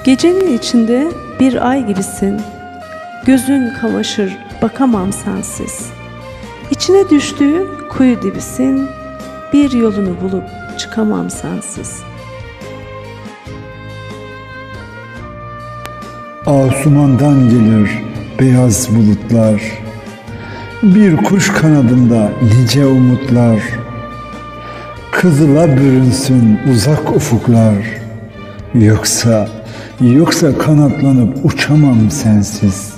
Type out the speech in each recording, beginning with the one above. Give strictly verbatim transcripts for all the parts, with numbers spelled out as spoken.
Gecenin içinde bir ay gibisin, gözün kamaşır bakamam sensiz. İçine düştüğün kuyu dibisin, bir yolunu bulup çıkamam sensiz. Asumandan gelir beyaz bulutlar, bir kuş kanadında nice umutlar. Kızıla bürünsün uzak ufuklar, yoksa, yoksa kanatlanıp uçamam sensiz.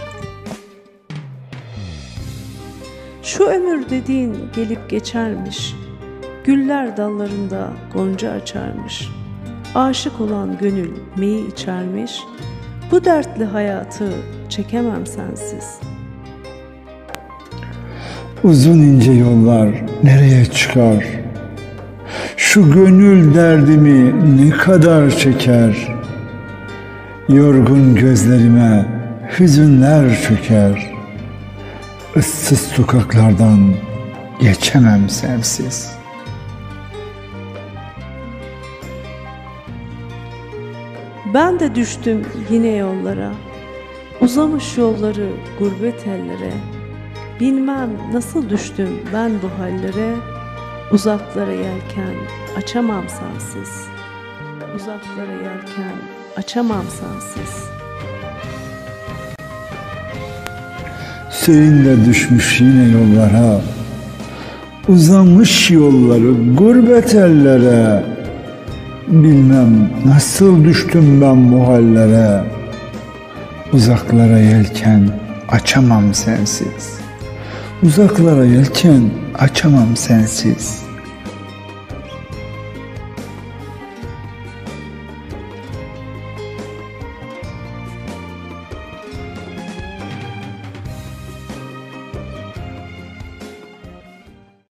Şu ömür dediğin gelip geçermiş, güller dallarında gonca açarmış. Aşık olan gönül meyi içermiş, bu dertli hayatı çekemem sensiz. Uzun ince yollar nereye çıkar? Şu gönül derdimi ne kadar çeker? Yorgun gözlerime hüzünler çöker. Issız sokaklardan geçemem sensiz. Ben de düştüm yine yollara, uzamış yolları gurbet ellere. Bilmem nasıl düştüm ben bu hallere, uzaklara yelken açamam sensiz. Uzaklara yelken açamam sensiz. Senin de düşmüş yine yollara, uzamış yolları gurbet ellere. Bilmem nasıl düştüm ben bu hallere, uzaklara yelken açamam sensiz. Uzaklara yelken açamam sensiz.